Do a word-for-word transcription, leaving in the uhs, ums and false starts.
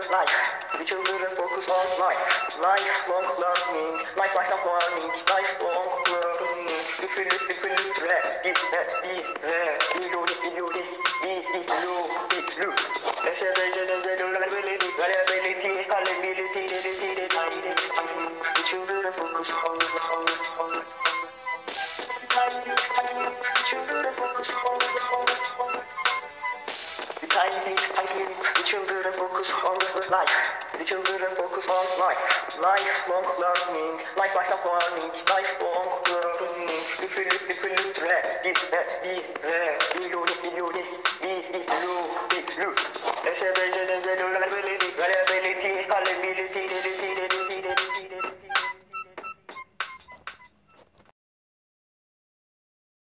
life. The children focus on life. Lifelong learning. Life, lifelong learning. Lifelong learning. If you look, if you look, red, this, that, this, that, you do this, you do this, this, this, look, this, look. Let's say, reliability, reliability, reliability, reliability. The children focus on life. Children focus on life. The tiny, tiny, the children focus on life. The children focus on life. Lifelong learning. Life, lifelong learning. Lifelong learning. If you look, if you look, red, this, that, this, that, you do this, you do this.